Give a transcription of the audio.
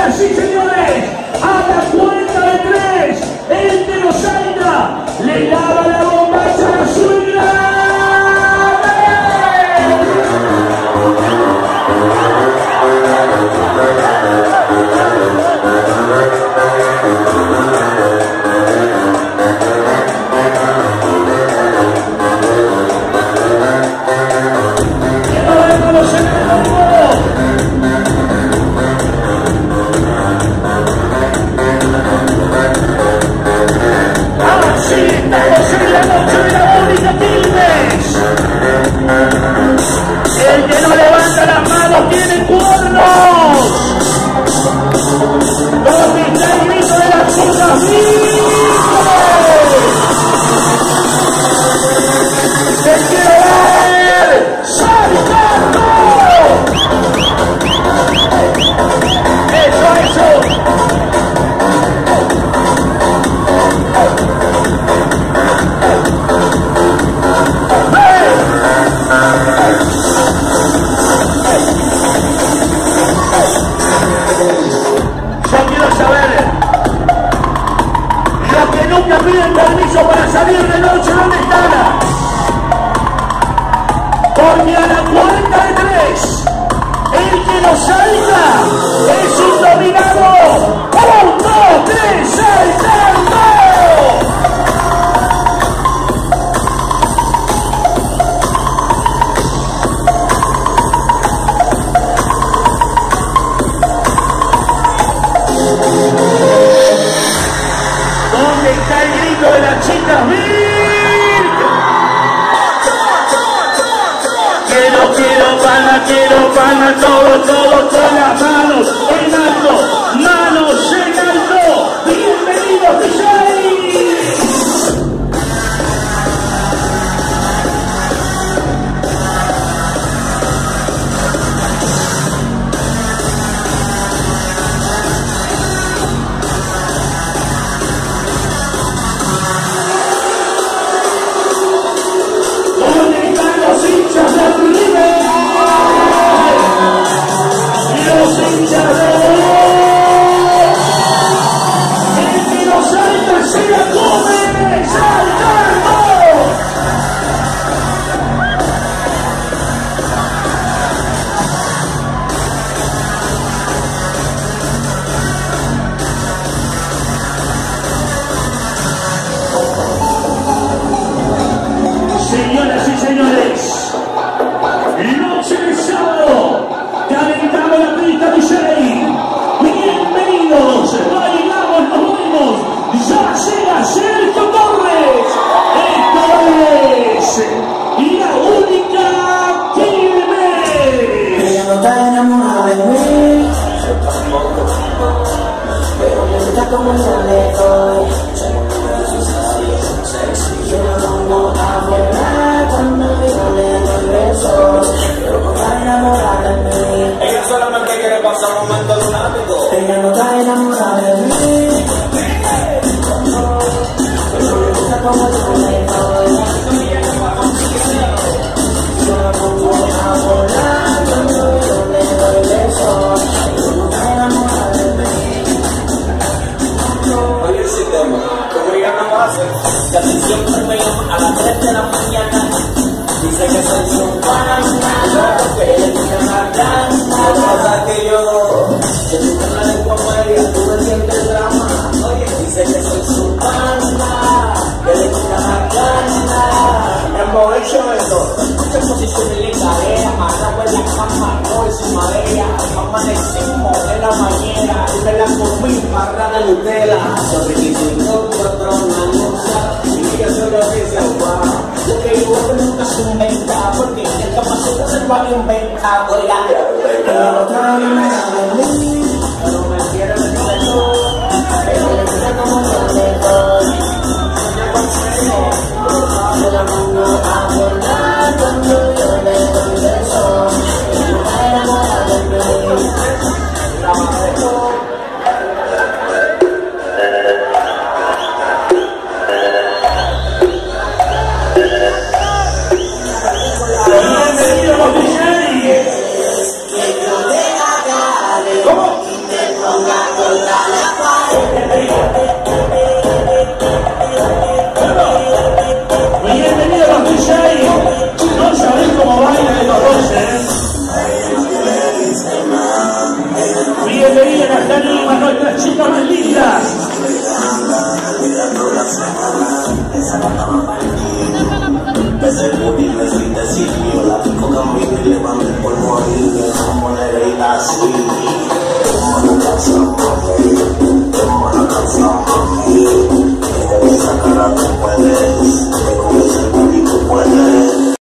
Señoras y señores, a la cuenta de 3, el que nos salga, le lava la bombacha a la suegra. El que no levanta las manos tiene cuernos. ¿Dónde está el grito de las chicas virgen? ¡Te quiero ver! ¡Saltando! ¡Eso! Yo quiero saber, los que nunca piden permiso para salir de noche, ¿dónde están? Porque a la cuenta de 3, el que nos salga es un dominado. 1, 2, 3, ¡saltando! ¿Dónde está el grito de las chicas virgen? Quiero palma, todo con las manos en alto, manos en alto. Bienvenidos, DJ. ¿Dónde están los hinchas de River? Los hinchas de el que no salta se la come, saltando. Señoras y señores, noche de sábado, calentamos la pista DJ. Bienvenidos, bailamos, nos movemos. Ya llega Sergio Torres. Esto es la única Quilmes. Ella no está enamorada de mí, pero me gusta como yo le doy. Yo no pongo a volar cuando yo le doy besos, pero no está enamorada de mí. Ella solamente quiere pasar un momento lunático. Ella no está enamorada de mí, pero me gusta como yo le doy. Yo no pongo a volar cuando yo le doy besos, pero no está enamorada de mí. Oye, el sistema, como ella no hace, que atención me llama a las 3 de la mañana. Dice que soy su pana, porque ella tiene más ganas. Lo que pasa es que yo nunca la lengua media, tú me sientes drama. Oye, dice que soy su pana, que le tira más ganas. Hemos hecho eso. Muchas posiciones en la cadera, amarrado en la cama, no es su madera. Amanecimos en la bañera, y me la comí barra de Nutella. Los requisitos por otro una y que solo dice wow. Lo que yo nunca se inventa, porque el capacito se va a inventar. Oiga, Ella no está enamorada de mí, pero me quiere meter yo. pero me gusta como yo le doy. Yo la pongo a volar cuando yo le doy besos, ella no está enamorada de mí. La madre Bienvenidos, DJ. Que yo le haga de ¿Cómo? Toma la casa.